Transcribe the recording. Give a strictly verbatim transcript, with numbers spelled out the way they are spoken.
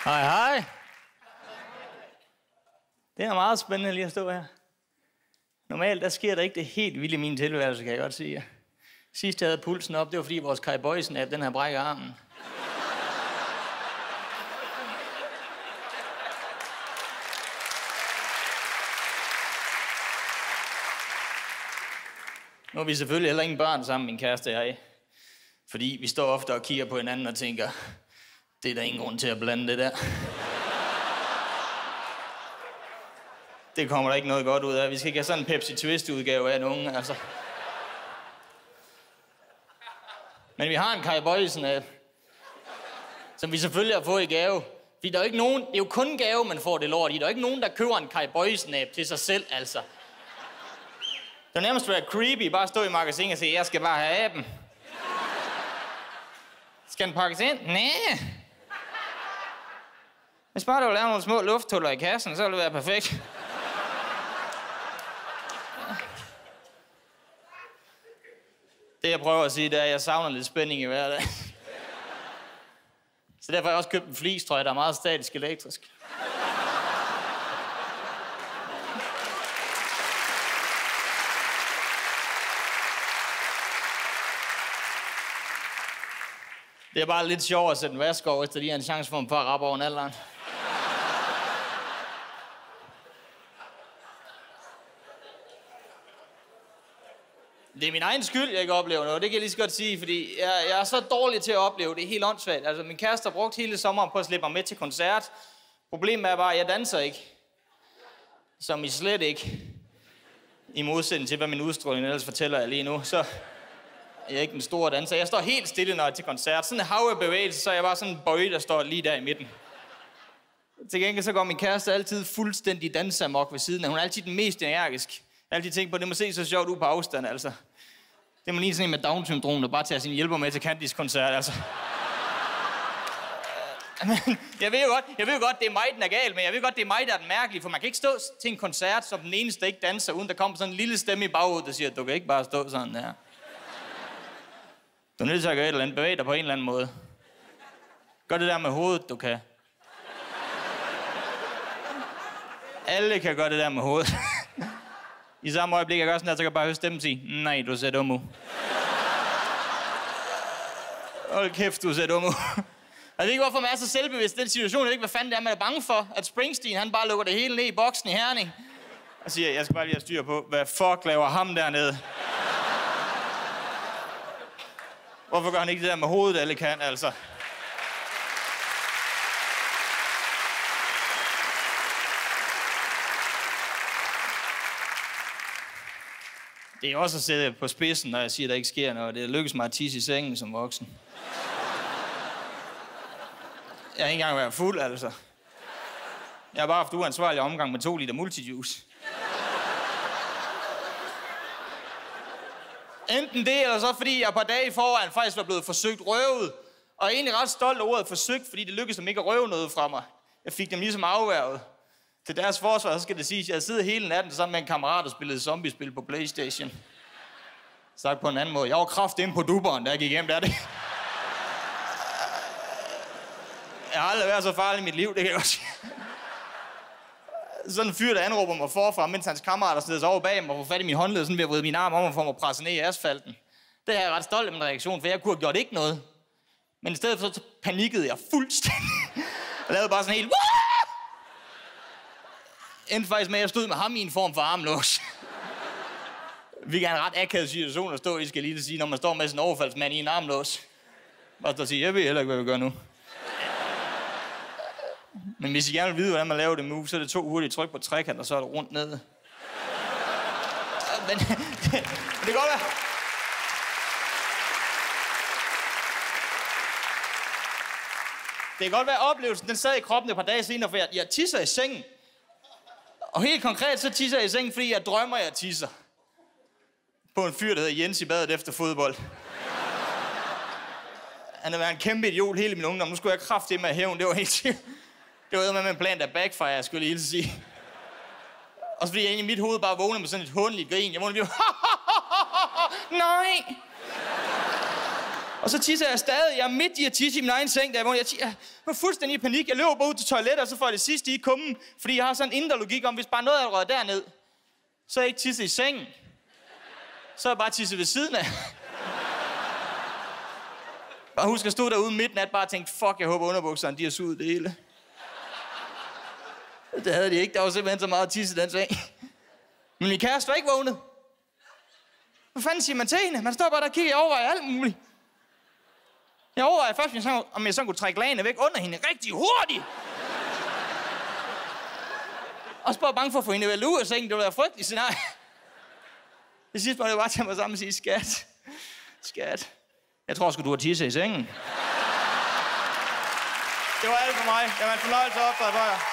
Hej, hej. Det er meget spændende lige at stå her. Normalt, der sker der ikke det helt vilde i min tilværelse, kan jeg godt sige. Sidst jeg havde pulsen op, det var fordi vores Kai Boysen-app, den her brækker armen. Nu har vi selvfølgelig heller ingen børn sammen, min kæreste og jeg. Fordi vi står ofte og kigger på hinanden og tænker, det er der ingen grund til at blande det der. Det kommer der ikke noget godt ud af. Vi skal ikke have sådan en Pepsi Twist-udgave af en unge, altså. Men vi har en Kai Boysen-app, som vi selvfølgelig har fået i gave. Fordi der er jo ikke nogen, det er jo kun en gave, man får det lort i. Der er jo ikke nogen, der køber en Kai Boysen-app til sig selv, altså. Det er nærmest være creepy, bare stå i magasinet og sige, jeg skal bare have appen. Skal den pakkes ind? Næh. Hvis bare du vil lave nogle små lufthuller i kassen, så vil det være perfekt. Det jeg prøver at sige, det er, at jeg savner lidt spænding i hverdagen. Så derfor har jeg også købt en fleecetrøje, der er meget statisk elektrisk. Det er bare lidt sjovt at sætte en vask over, efter de har en chance for, for at rappe over en alderen. Det er min egen skyld, jeg ikke oplever noget. Det kan jeg lige så godt sige, fordi jeg, jeg er så dårlig til at opleve det. Er helt åndssvagt. Altså, min kæreste har brugt hele sommeren på at slippe mig med til koncert. Problemet er bare, at jeg danser ikke. Som I slet ikke. I modsætning til, hvad min udstråling ellers fortæller jeg lige nu. Så jeg er ikke den store danser. Jeg står helt stille, når jeg er til koncert. Sådan en hav af bevægelse, så er jeg bare sådan en bøje, der står lige der i midten. Til gengæld så går min kæreste altid fuldstændig dansamok ved siden af. Hun er altid den mest energisk. Jeg har altid tænkt på, det må se så sjovt ud på afstand, altså. Det må lige sådan en med Down-syndrom, der bare tager sine hjælper med til Candice-koncert, altså. Men jeg ved jo godt, jeg ved jo godt, det er mig, den er gal, men jeg ved godt, det er mig, der er den mærkelige, for man kan ikke stå til en koncert, som den eneste, der ikke danser, uden der kommer sådan en lille stemme i baghovedet, der siger, du kan ikke bare stå sådan der. Du er nødt til at gøre et eller andet, bevæge dig på en eller anden måde. Gør det der med hovedet, du kan. Alle kan gøre det der med hovedet. I samme øjeblik, jeg gør sådan her, så kan jeg bare høre stemmen sige, nej, du ser dum ud. Hold kæft, du ser dum ud. Jeg ved ikke, hvorfor man er så selvbevidst i den situation. Jeg ved ikke, hvad fanden det er, man er bange for. At Springsteen, han bare lukker det hele ned i boksen i Herning. Og siger, jeg skal bare lige have styr på, hvad fuck laver ham dernede? Hvorfor gør han ikke det der med hovedet, alle kan, altså? Det er også at sætte på spidsen, når jeg siger, at der ikke sker noget. Det lykkes mig at tisse i sengen som voksen. Jeg har ikke engang været fuld, altså. Jeg har bare haft uansvarlig omgang med to liter multijuice. Enten det, eller så fordi jeg et par dage foran faktisk var blevet forsøgt røvet. Og jeg er egentlig ret stolt af ordet forsøgt, fordi det lykkedes dem ikke at røve noget fra mig. Jeg fik dem ligesom afværget. Til deres forsvar, så skal det siges, at jeg sidder hele natten sammen med en kammerat og spillede zombiespil på PlayStation. Sagt på en anden måde. Jeg var kraftedeme på duberen, da jeg gik hjem, der er det. Jeg har aldrig været så farlig i mit liv, det kan jeg også sige. Sådan en fyr, der anråber mig forfra, mens hans kammerater sidder sig over bag mig og får fat i min håndled, sådan ved at vride min arm om og få mig presset ned i asfalten. Det er jeg ret stolt af min reaktion, for jeg kunne have gjort ikke noget. Men i stedet for så panikkede jeg fuldstændig. Jeg lavede bare sådan helt... Endte faktisk med, at jeg stod med ham i en form for armlås. Vi er en ret akavet situation at stå i, skal jeg lige sige, når man står med sådan en overfaldsmand i en armlås. Bare stå og sige, jeg ved heller ikke, hvad vi gør nu. Men hvis I gerne vil vide, hvordan man laver det move, så er det to hurtige tryk på trekant, og så er det rundt ned. Men det, det kan godt være. Det kan godt være, oplevelsen den sad i kroppen et par dage senere, for jeg, jeg tisser i sengen. Og helt konkret, så tisser jeg i sengen, fordi jeg drømmer, jeg tisser. På en fyr, der hedder Jens i badet efter fodbold. Han har været en kæmpe idiot hele min ungdom. Nu skulle jeg kraftedeme med hævn. Det var helt sikkert. Det var med en plan, der backfire, jeg skulle lige sige. Og så fordi jeg inde i mit hoved bare vågnede med sådan et håndeligt grin. Jeg vågnede lige... Nej! Og så tisser jeg stadig. Jeg er midt i at tisse i min egen seng, der, hvor jeg, jeg var fuldstændig i panik. Jeg løber bare ud til toilettet, og så får jeg det sidste i kummen. Fordi jeg har sådan en indre logik om, hvis bare noget er røget derned, så er jeg ikke tisset i sengen. Så er jeg bare tisset ved siden af. Og husk at stå derude midt nat bare og tænke, fuck, jeg håber underbukserne, de har suget det hele. Det havde de ikke. Der var simpelthen så meget tisse i den seng. Men min kæreste var ikke vågnet. Hvad fanden siger man til hende? Man står bare der og kigger, jeg overvejer alt muligt. Jeg overvejer først, om jeg så kunne trække lagene væk under hende rigtig hurtigt. Og så bare bange for at få hende vel ud af sengen. Det ville være frygteligt scenarie. Det sidste må jeg bare tage mig sammen og sige, skat. Skat. Jeg tror sgu, du har tisset i sengen. Det var alt for mig. Det var en fornøjelse at optræde for jer.